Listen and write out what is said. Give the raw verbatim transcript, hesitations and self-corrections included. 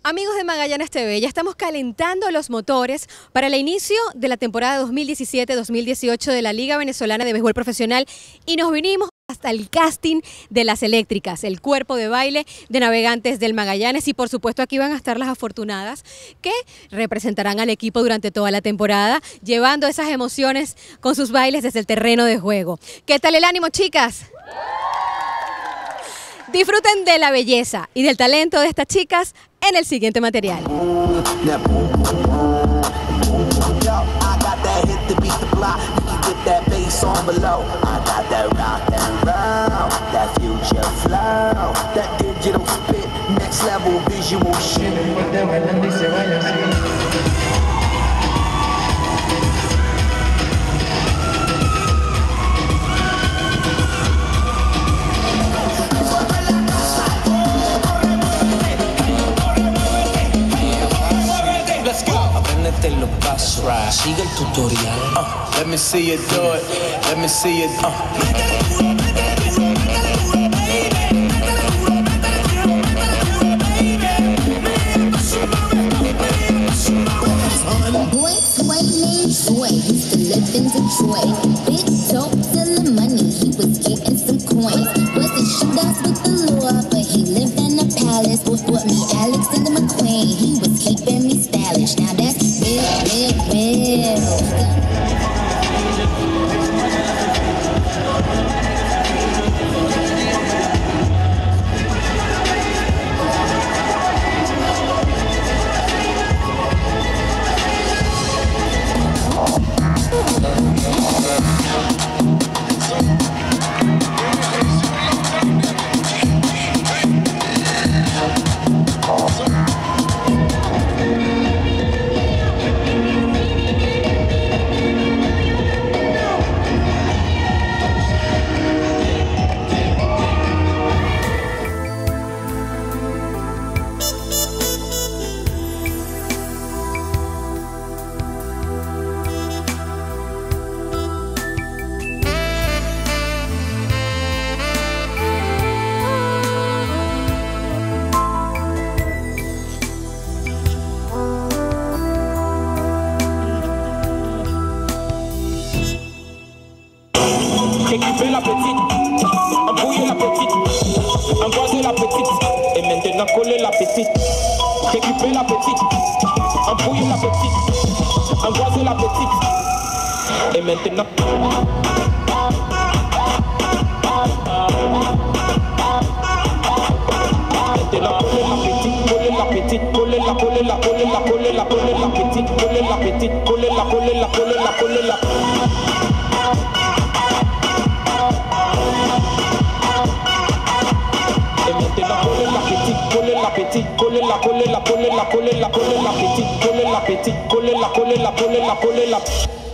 Amigos de Magallanes T V, ya estamos calentando los motores para el inicio de la temporada dos mil diecisiete dos mil dieciocho de la Liga Venezolana de Béisbol Profesional y nos vinimos hasta el casting de las eléctricas, el cuerpo de baile de Navegantes del Magallanes, y por supuesto aquí van a estar las afortunadas que representarán al equipo durante toda la temporada, llevando esas emociones con sus bailes desde el terreno de juego. ¿Qué tal el ánimo, chicas? Disfruten de la belleza y del talento de estas chicas en el siguiente material. Los pasos, sigue el tutorial. Uh, let me see you do it. Let me see you. Uh. Boy, Sway named Sway, used to live in Detroit. Big dope, selling money, he was getting some coins. Wasn't shootouts with the law, but he lived in a palace. Bought me Alexander McQueen, he was keeping me stylish. Now that's real, real, real. Équipez la petite, embrouillez la petite, embrasez la petite, et maintenant collez la petite. Équipez la petite, embrouillez la petite, embrasez la petite, et maintenant. Maintenant collez la petite, collez la petite, collez la, collez la, collez la, collez la, collez la petite, collez la petite, collez la, collez la, collez la, collez la. Coller la petite, coller la, coller la, coller la, coller la, coller la petite, coller la petite, coller la, coller la, coller la, coller la.